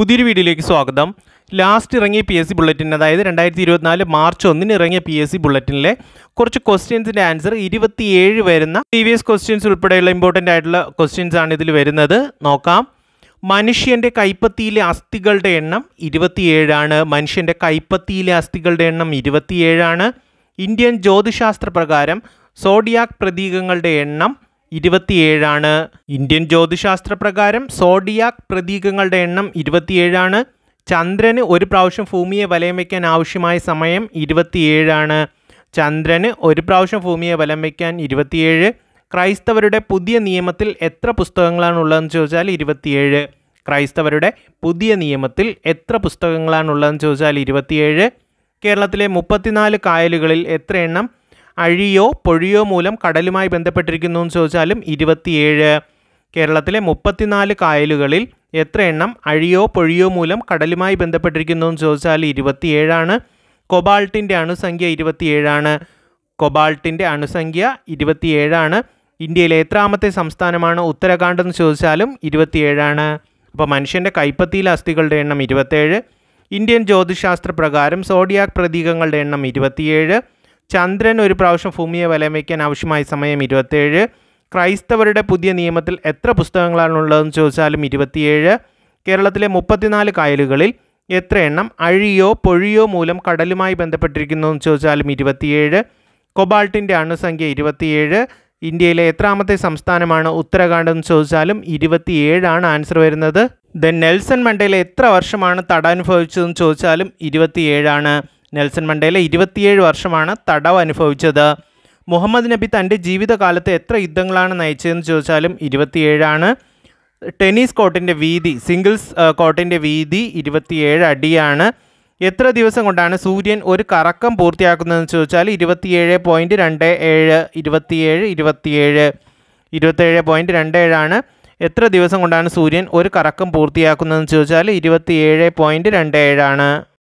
പുതിയൊരു വീഡിയോയിലേക്ക് സ്വാഗതം. ലാസ്റ്റ് ഇറങ്ങിയ പി എസ് സി ബുള്ളറ്റിൻ, അതായത് 2024 മാർച്ച് 1 ഇറങ്ങിയ പി എസ് സി ബുള്ളറ്റിനിലെ കുറച്ച് ക്വസ്റ്റ്യൻസിൻ്റെ ആൻസർ 27 വരുന്ന പ്രീവിയസ് ക്വസ്റ്റ്യൻസ് ഉൾപ്പെടെയുള്ള ഇമ്പോർട്ടൻ്റ് ആയിട്ടുള്ള ക്വസ്റ്റ്യൻസ് ആണ് ഇതിൽ വരുന്നത്. നോക്കാം. മനുഷ്യൻ്റെ കൈപ്പത്തിയിലെ അസ്ഥികളുടെ എണ്ണം 27 ആണ്. മനുഷ്യൻ്റെ കൈപ്പത്തിയിലെ അസ്ഥികളുടെ എണ്ണം 27 ആണ്. ഇന്ത്യൻ ജ്യോതിശാസ്ത്ര പ്രകാരം സോഡിയാക് പ്രതീകങ്ങളുടെ എണ്ണം 27 ആണ്. ഇന്ത്യൻ ജ്യോതിശാസ്ത്ര പ്രകാരം സോഡിയാക് പ്രതീകങ്ങളുടെ എണ്ണം 27 ആണ്. ചന്ദ്രന് ഒരു പ്രാവശ്യം ഭൂമിയെ വലയം വയ്ക്കാൻ ആവശ്യമായ സമയം 27 ആണ്. ചന്ദ്രന് ഒരു പ്രാവശ്യം ഭൂമിയെ വലം വയ്ക്കാൻ 27. ക്രൈസ്തവരുടെ പുതിയ നിയമത്തിൽ എത്ര പുസ്തകങ്ങളാണ് ഉള്ളതെന്ന് ചോദിച്ചാൽ 27. ക്രൈസ്തവരുടെ പുതിയ നിയമത്തിൽ എത്ര പുസ്തകങ്ങളാണുള്ളതെന്ന് ചോദിച്ചാൽ 27. കേരളത്തിലെ 34 കായലുകളിൽ എത്ര എണ്ണം അഴിയോ പൊഴിയോ മൂലം കടലുമായി ബന്ധപ്പെട്ടിരിക്കുന്നു എന്ന് ചോദിച്ചാലും 27. കേരളത്തിലെ 34 കായലുകളിൽ എത്ര എണ്ണം അഴിയോ പൊഴിയോ മൂലം കടലുമായി ബന്ധപ്പെട്ടിരിക്കുന്നു എന്ന് ചോദിച്ചാൽ 27 ആണ്. കൊബാൾട്ടിൻ്റെ അണുസംഖ്യ 27 ആണ്. കൊബാൾട്ടിൻ്റെ അണുസംഖ്യ 27 ആണ്. ഇന്ത്യയിലെ എത്രാമത്തെ സംസ്ഥാനമാണ് ഉത്തരാഖണ്ഡ് എന്ന് ചോദിച്ചാലും 27 ആണ്. അപ്പോൾ മനുഷ്യൻ്റെ കൈപ്പത്തിയിലെ അസ്ഥികളുടെ എണ്ണം 27. ഇന്ത്യൻ ജ്യോതിശാസ്ത്ര പ്രകാരം സോഡിയാക് പ്രതീകങ്ങളുടെ എണ്ണം 27. ചന്ദ്രൻ ഒരു പ്രാവശ്യം ഭൂമിയെ വലയം വയ്ക്കാൻ ആവശ്യമായ സമയം 27. ക്രൈസ്തവരുടെ പുതിയ നിയമത്തിൽ എത്ര പുസ്തകങ്ങളാണുള്ളതെന്ന് ചോദിച്ചാലും 27. കേരളത്തിലെ 34 കായലുകളിൽ എത്ര എണ്ണം അഴിയോ പൊഴിയോ മൂലം കടലുമായി ബന്ധപ്പെട്ടിരിക്കുന്നു എന്ന് ചോദിച്ചാലും 27. കൊബാൾട്ടിൻ്റെ അണുസംഖ്യ 27. ഇന്ത്യയിലെ എത്രാമത്തെ സംസ്ഥാനമാണ് ഉത്തരാഖണ്ഡ് എന്ന് ചോദിച്ചാലും 27 ആണ് ആൻസർ വരുന്നത്. ദെൻ നെൽസൺ മണ്ടേല എത്ര വർഷമാണ് തടവ് അനുഭവിച്ചതെന്ന് ചോദിച്ചാലും 27 ആണ്. നെൽസൺ മണ്ടേല 27 വർഷമാണ് തടവ് അനുഭവിച്ചത്. മുഹമ്മദ് നബി തൻ്റെ ജീവിതകാലത്ത് എത്ര യുദ്ധങ്ങളാണ് നയിച്ചതെന്ന് ചോദിച്ചാലും 27 ആണ്. ടെന്നീസ് കോർട്ടിൻ്റെ വീതി, സിംഗിൾസ് കോർട്ടിൻ്റെ വീതി 27 അടിയാണ്. എത്ര ദിവസം കൊണ്ടാണ് സൂര്യൻ ഒരു കറക്കം പൂർത്തിയാക്കുന്നതെന്ന് ചോദിച്ചാൽ 27.27 27.27 ആണ്. എത്ര ദിവസം കൊണ്ടാണ് സൂര്യൻ ഒരു കറക്കം പൂർത്തിയാക്കുന്നതെന്ന് ചോദിച്ചാൽ 27.27 ആണ്.